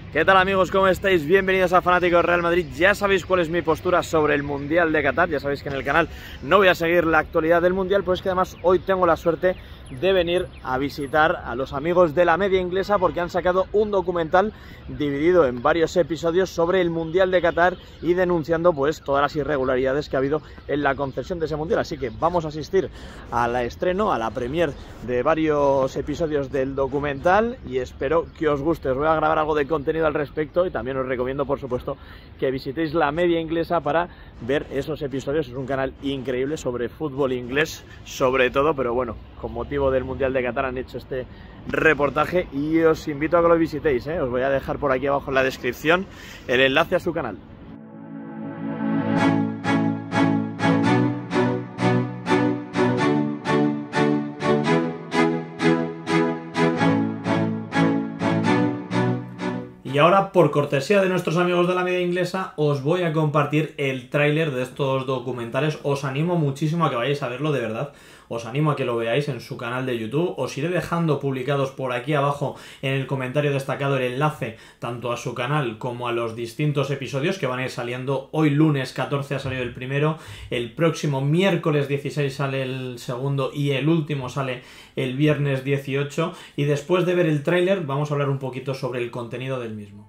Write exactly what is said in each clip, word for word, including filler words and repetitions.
¿Qué tal amigos? ¿Cómo estáis? Bienvenidos a Fanáticos Real Madrid. Ya sabéis cuál es mi postura sobre el Mundial de Qatar. Ya sabéis que en el canal no voy a seguir la actualidad del Mundial, pues es que además hoy tengo la suerte de venir a visitar a los amigos de la media inglesa porque han sacado un documental dividido en varios episodios sobre el Mundial de Qatar y denunciando pues todas las irregularidades que ha habido en la concesión de ese Mundial. Así que vamos a asistir al estreno, a la premier de varios episodios del documental y espero que os guste. Os voy a grabar algo de contenido al respecto y también os recomiendo por supuesto que visitéis la media inglesa para ver esos episodios. Es un canal increíble sobre fútbol inglés sobre todo, pero bueno, con motivo del Mundial de Qatar han hecho este reportaje y os invito a que lo visitéis, ¿eh? Os voy a dejar por aquí abajo en la descripción el enlace a su canal. Y ahora, por cortesía de nuestros amigos de la media inglesa, os voy a compartir el tráiler de estos documentales. Os animo muchísimo a que vayáis a verlo, de verdad. Os animo a que lo veáis en su canal de YouTube. Os iré dejando publicados por aquí abajo en el comentario destacado el enlace tanto a su canal como a los distintos episodios que van a ir saliendo. Hoy lunes catorce ha salido el primero, el próximo miércoles dieciséis sale el segundo y el último sale el viernes dieciocho. Y después de ver el tráiler vamos a hablar un poquito sobre el contenido del mismo.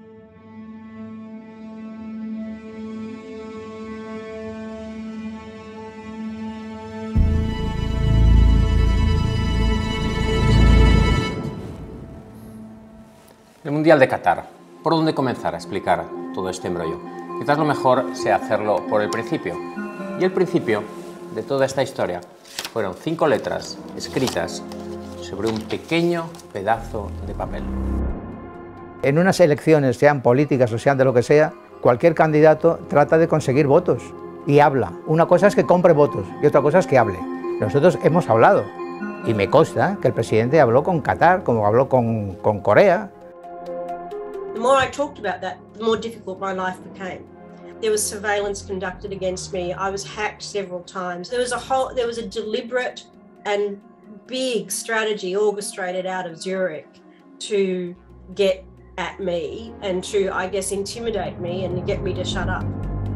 El Mundial de Qatar. ¿Por dónde comenzar a explicar todo este embrollo? Quizás lo mejor sea hacerlo por el principio. Y el principio de toda esta historia fueron cinco letras escritas sobre un pequeño pedazo de papel. En unas elecciones, sean políticas o sean de lo que sea, cualquier candidato trata de conseguir votos y habla. Una cosa es que compre votos y otra cosa es que hable. Nosotros hemos hablado y me consta que el presidente habló con Qatar, como habló con, con Corea. The more I talked about that, the more difficult my life became. There was surveillance conducted against me. I was hacked several times. There was a whole, there was a deliberate and big strategy orchestrated out of Zurich to get at me and to, I guess, intimidate me and get me to shut up.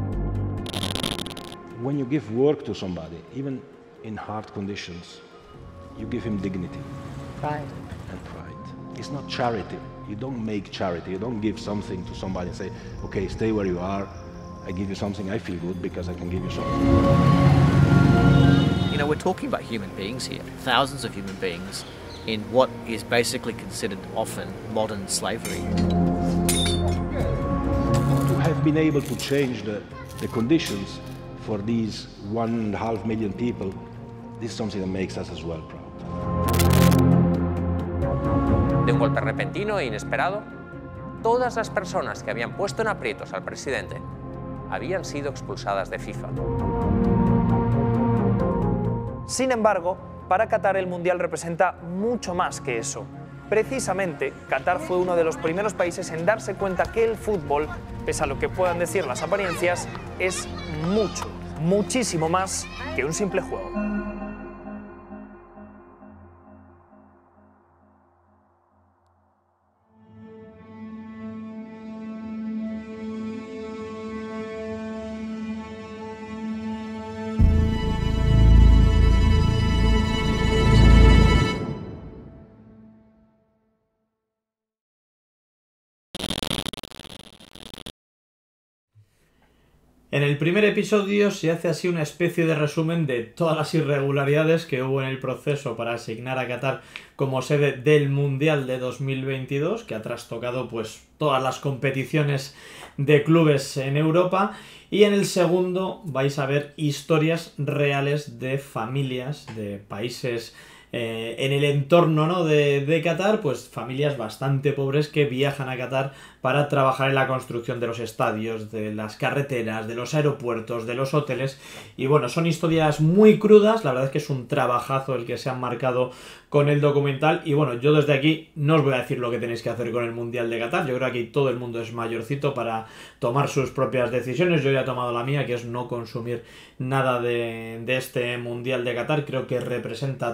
When you give work to somebody, even in hard conditions, you give him dignity. Pride. And pride. It's not charity. You don't make charity. You don't give something to somebody and say, okay, stay where you are. I give you something, I feel good because I can give you something. You know, we're talking about human beings here, thousands of human beings in what is basically considered often modern slavery. To have been able to change the, the conditions for these one and a half million people, this is something that makes us as well proud. De un golpe repentino e inesperado, todas las personas que habían puesto en aprietos al presidente habían sido expulsadas de FIFA. Sin embargo, para Qatar el Mundial representa mucho más que eso. Precisamente, Qatar fue uno de los primeros países en darse cuenta que el fútbol, pese a lo que puedan decir las apariencias, es mucho, muchísimo más que un simple juego. En el primer episodio se hace así una especie de resumen de todas las irregularidades que hubo en el proceso para asignar a Qatar como sede del Mundial de dos mil veintidós, que ha trastocado pues todas las competiciones de clubes en Europa. Y en el segundo vais a ver historias reales de familias de países eh, en el entorno, ¿no?, de, de Qatar, pues familias bastante pobres que viajan a Qatar para trabajar en la construcción de los estadios, de las carreteras, de los aeropuertos, de los hoteles. Y bueno, son historias muy crudas, la verdad es que es un trabajazo el que se han marcado con el documental. Y bueno, yo desde aquí no os voy a decir lo que tenéis que hacer con el Mundial de Qatar. Yo creo que aquí todo el mundo es mayorcito para tomar sus propias decisiones. Yo ya he tomado la mía, que es no consumir nada de, de este Mundial de Qatar. Creo que representa todo lo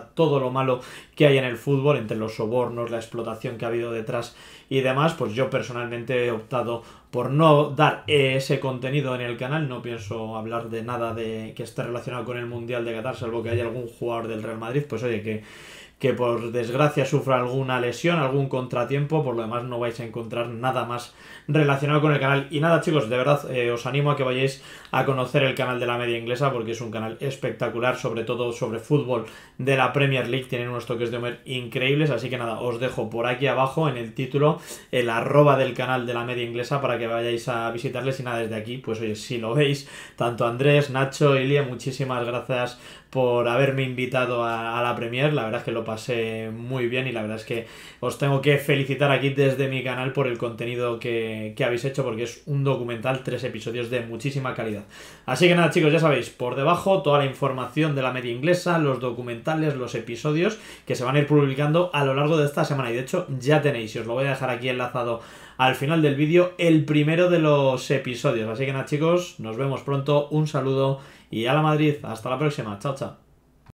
lo malo que hay en el fútbol, entre los sobornos, la explotación que ha habido detrás y demás, pues yo personalmente he optado por no dar ese contenido en el canal. No pienso hablar de nada de que esté relacionado con el Mundial de Qatar, salvo que haya algún jugador del Real Madrid, pues oye, que, que por desgracia sufra alguna lesión, algún contratiempo. Por lo demás no vais a encontrar nada más relacionado con el canal. Y nada, chicos, de verdad eh, os animo a que vayáis a conocer el canal de la Media Inglesa, porque es un canal espectacular, sobre todo sobre fútbol de la Premier League. Tienen unos toques de humor increíbles, así que nada, os dejo por aquí abajo en el título el arroba del canal de la Media Inglesa para que vayáis a visitarles. Y nada, desde aquí, pues oye, si lo veis, tanto Andrés, Nacho, Ilia, muchísimas gracias por haberme invitado a, a la Premier. La verdad es que lo pasé muy bien y la verdad es que os tengo que felicitar aquí desde mi canal por el contenido que, que habéis hecho, porque es un documental, tres episodios de muchísima calidad. Así que nada, chicos, ya sabéis, por debajo toda la información de la Media Inglesa, los documentales, los episodios que se van a ir publicando a lo largo de esta semana. Y de hecho ya tenéis, y os lo voy a dejar aquí enlazado al final del vídeo, el primero de los episodios. Así que nada, chicos, nos vemos pronto, un saludo y a la Madrid. Hasta la próxima, chao, chao.